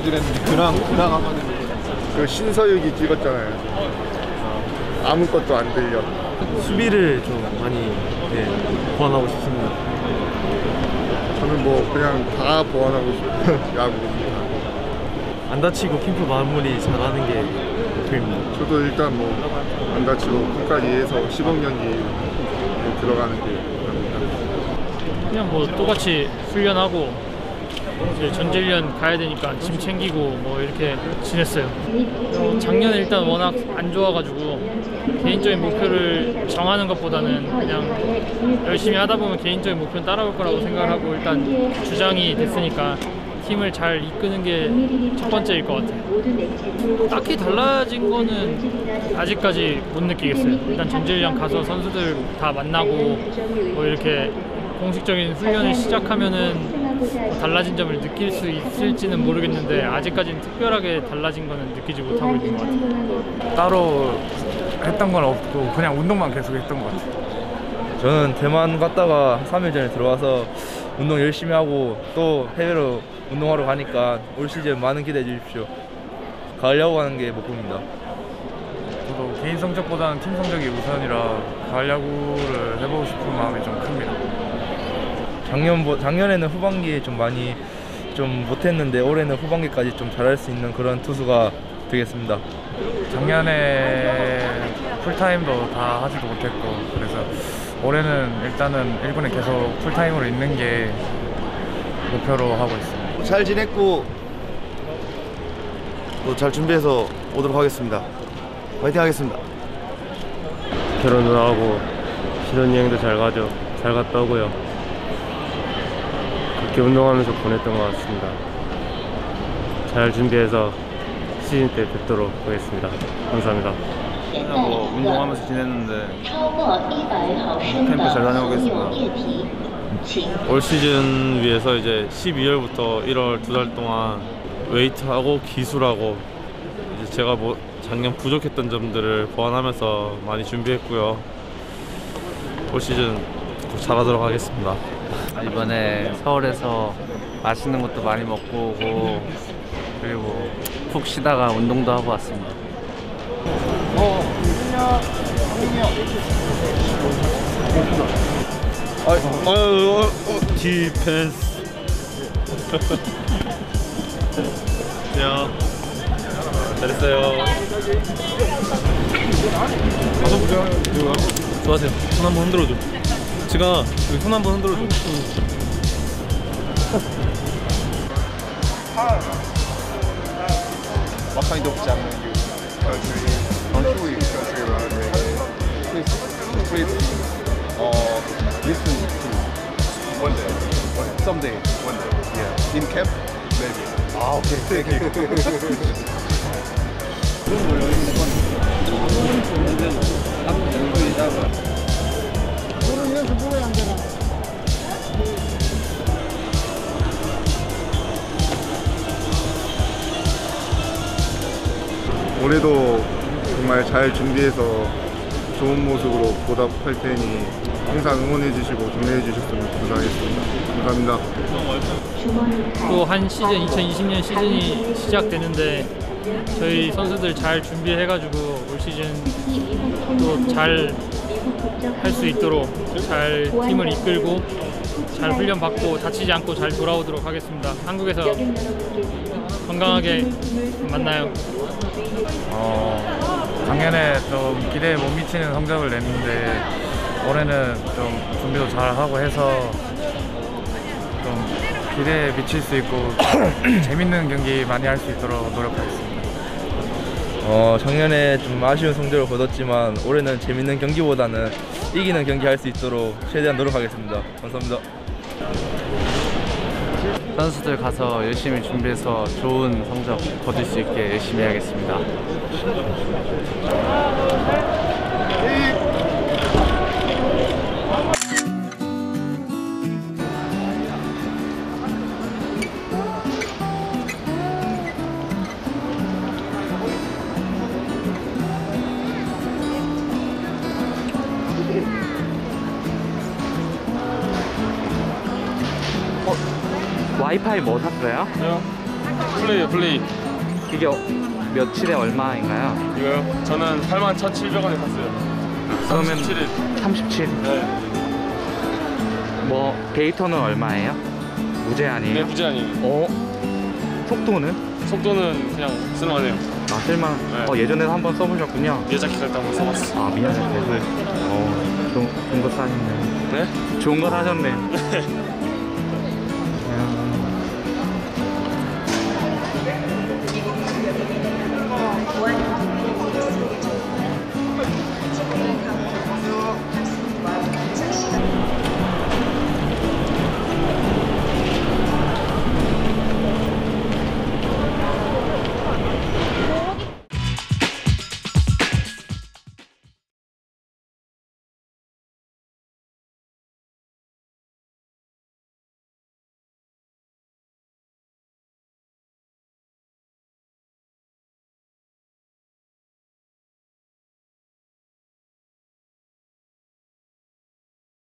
얘기를 했는데 근황 한마디. 그 신서유기 찍었잖아요. 아무것도 안 들려. 수비를 좀 많이 보완하고 싶습니다. 저는 뭐 그냥 다 보완하고 싶어요. 야구. 안 다치고 캠프 마무리 잘하는 게 목표입니다. 저도 일단 뭐 안 다치고 끝까지 해서 시범 경기 들어가는 게 목표입니다. 그냥 뭐 똑같이 훈련하고 이제 전지훈련 가야 되니까 짐 챙기고 뭐 이렇게 지냈어요. 작년에 일단 워낙 안 좋아가지고 개인적인 목표를 정하는 것보다는 그냥 열심히 하다 보면 개인적인 목표는 따라올 거라고 생각을 하고 일단 주장이 됐으니까 팀을 잘 이끄는 게 첫 번째일 것 같아요. 딱히 달라진 거는 아직까지 못 느끼겠어요. 일단 전지훈련 가서 선수들 다 만나고 뭐 이렇게 공식적인 훈련을 시작하면은 뭐 달라진 점을 느낄 수 있을지는 모르겠는데 아직까지는 특별하게 달라진 거는 느끼지 못하고 있는 것 같아요. 따로 했던 건 없고 그냥 운동만 계속 했던 것 같아요. 저는 대만 갔다가 3일 전에 들어와서 운동 열심히 하고 또 해외로 운동하러 가니까 올 시즌 많은 기대해 주십시오. 가을 야구 하는 게 목표입니다. 저도 개인 성적보다는 팀 성적이 우선이라 가을 야구를 해보고 싶은 마음이 좀 큽니다. 작년에는 후반기에 좀 많이 좀 못했는데 올해는 후반기까지 좀 잘할 수 있는 그런 투수가 되겠습니다. 작년에 풀타임도 다 하지도 못했고 그래서 올해는 일단은 1군에 계속 풀타임으로 있는 게 목표로 하고 있습니다. 잘 지냈고 또 잘 준비해서 오도록 하겠습니다. 화이팅 하겠습니다. 결혼도 하고 신혼여행도 잘 가죠. 잘 갔다 오고요. 그렇게 운동하면서 보냈던 것 같습니다. 잘 준비해서 시즌 때 뵙도록 하겠습니다. 감사합니다. 그냥 뭐 운동하면서 지냈는데 캠프 잘 다녀오겠습니다. 올 시즌 위해서 이제 12월부터 1월 2달 동안 웨이트하고 기술하고 이제 제가 뭐 작년 부족했던 점들을 보완하면서 많이 준비했고요. 올 시즌 꼭 잘하도록 하겠습니다. 이번에 서울에서 맛있는 것도 많이 먹고 오고 그리고 푹 쉬다가 운동도 하고 왔습니다. 디펜스. 야, 잘했어요. 가서 보자. 수고하세요. 손 한번 흔들어줘. 지가 여기 손 한번 흔들어줘. What kind of jam you country around please listen to one day someday one day yeah in camp maybe okay thank you 올해도 정말 잘 준비해서 좋은 모습으로 보답할 테니 항상 응원해 주시고 격려해 주셨으면 감사하겠습니다. 감사합니다. 또 한 시즌 2020년 시즌이 시작되는데 저희 선수들 잘 준비해가지고 올 시즌 또 잘 할 수 있도록 잘 팀을 이끌고 잘 훈련 받고 다치지 않고 잘 돌아오도록 하겠습니다. 한국에서 건강하게 만나요. 작년에 좀 기대에 못 미치는 성적을 냈는데 올해는 좀 준비도 잘 하고 해서 좀 기대에 미칠 수 있고 재밌는 경기 많이 할 수 있도록 노력하겠습니다. 작년에 좀 아쉬운 성적을 거뒀지만 올해는 재밌는 경기보다는 이기는 경기 할 수 있도록 최대한 노력하겠습니다. 감사합니다. 선수들 가서 열심히 준비해서 좋은 성적 거둘 수 있게 열심히 하겠습니다. 와이파이 뭐 샀어요? 저요? 플레이. 이게 며칠에 얼마인가요? 이거요? 저는 81,700원에 샀어요. 그러면 37일. 37. 네. 뭐 데이터는 얼마예요? 무제한이에요? 네, 무제한이에요. 속도는? 속도는 그냥 쓸만해요. 아 쓸만. 네. 예전에도 한번 써보셨군요. 미야자키 갈 때 한번 써봤어. 아 미안해. 좋은 거 사셨네. 네? 좋은 거 사셨네.